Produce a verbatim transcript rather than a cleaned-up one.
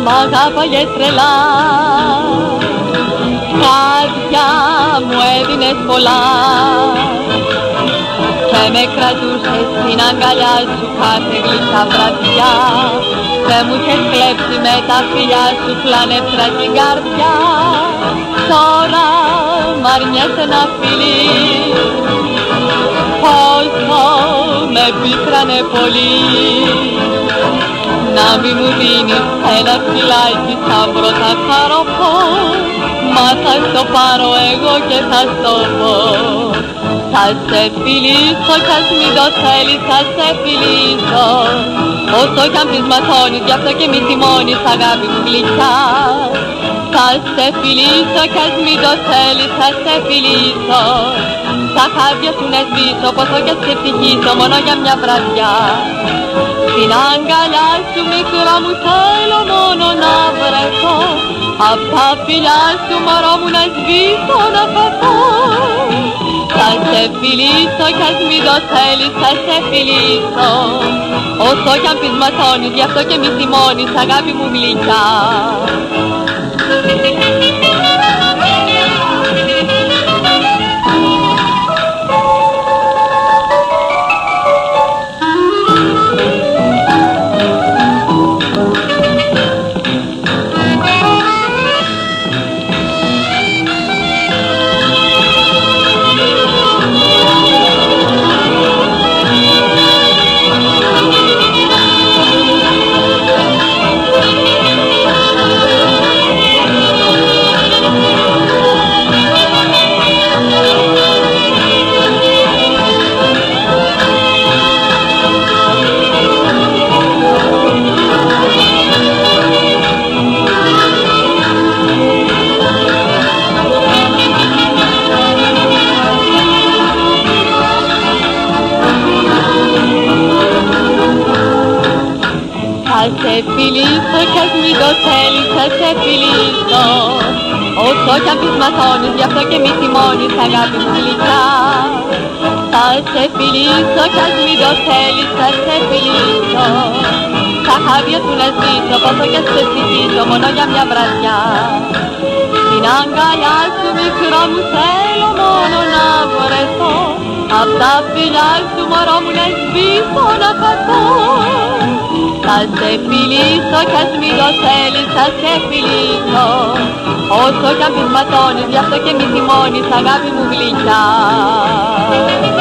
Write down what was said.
μ' αγάπαγες τρελά, χάδια μου έδινες πολλά και με κρατούσες στην αγκαλιά σου κάθε γλυκά βραδιά. Δεν μου είχες κλέψει με τα φιλιά σου φλανεύτρα την καρδιά. Τώρα μ' αρνιέσαι να φιλείς, πόσο με πίκρανε πολύ. Να μη μου δίνεις ένα φυλάκι σαν πρώτα χαροπό, μα θα στο πάρω εγώ και θα στο πω. Θα σε φιλήσω κι ας μην το θέλεις, θα σε φιλήσω. Όσο κι αν πεις ματώνεις, γι' αυτό και μη θυμώνεις αγάπη μου γλυκιά. Θα σε φιλήσω κι ας μην το θέλεις, θα σε φιλήσω. Τα χάδια σου να σβήσω, πόσο κι ας σε ευτυχήσω, μόνο για μια βραδιά. Στην αγκαλιά σου μικρά μου θέλω μόνο να βρεθώ, απ' τα φιλιά σου μωρό μου να σβήσω να χαθώ. Θα σε φιλήσω κι ας μην το θέλεις, θα σε φιλήσω. Όσο κι αν πεις ματώνεις, γι' αυτό και μη θυμώνεις αγάπη μου γλυκιά. Θα σε φιλήσω κι ας μην το θέλεις, θα σε φιλήσω. Όσο κι αν πεις ματώνεις, γι' αυτό και μη θυμώνεις αγάπη μου γλυκιά. Θα σε φιλήσω κι ας μην το θέλεις, θα σε φιλήσω. Τα χάδια σου να σβήσω, πόσο κι ας σε ευτυχήσω, μόνο για μια βραδιά. Στην αγκαλιά σου μικρό μου θέλω μόνο να βρεθώ, απ' τα φιλιά σου μωρό μου να σβήσω να χαθώ. Θα σε φιλήσω κι ας μην το θέλεις, θα σε φιλήσω. Όσο κι αν πεις ματώνεις, γι' αυτό και μη θυμώνεις αγάπη μου γλυκιά.